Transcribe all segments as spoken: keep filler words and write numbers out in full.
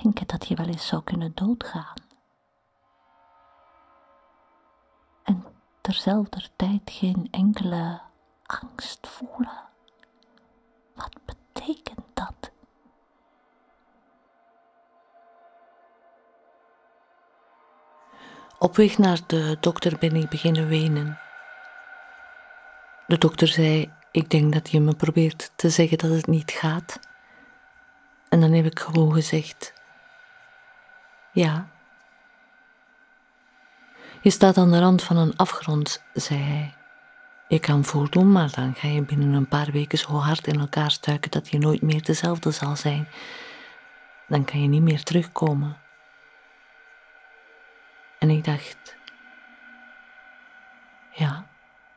denken dat je wel eens zou kunnen doodgaan. En terzelfde tijd geen enkele angst voelen. Wat betekent dat? Op weg naar de dokter ben ik beginnen wenen. De dokter zei, ik denk dat je me probeert te zeggen dat het niet gaat. En dan heb ik gewoon gezegd, ja. Je staat aan de rand van een afgrond, zei hij. Je kan voordoen, maar dan ga je binnen een paar weken zo hard in elkaar stuiken dat je nooit meer dezelfde zal zijn. Dan kan je niet meer terugkomen. En ik dacht, ja.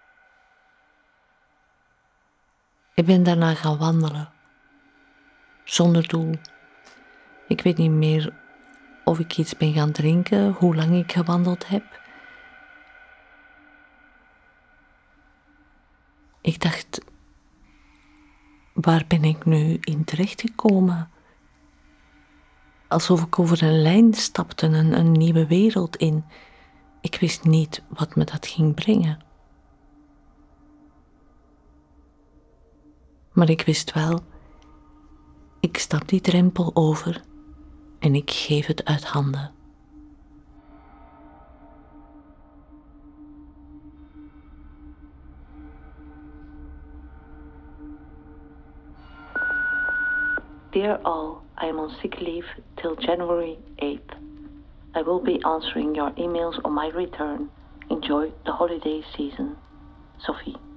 Ik ben daarna gaan wandelen. Zonder doel. Ik weet niet meer of ik iets ben gaan drinken, hoe lang ik gewandeld heb. Ik dacht, waar ben ik nu in terechtgekomen? Alsof ik over een lijn stapte, een, een nieuwe wereld in. Ik wist niet wat me dat ging brengen. Maar ik wist wel, ik stap die drempel over en ik geef het uit handen. Dear all, I am on sick leave till January eighth. I will be answering your emails on my return. Enjoy the holiday season. Sophie.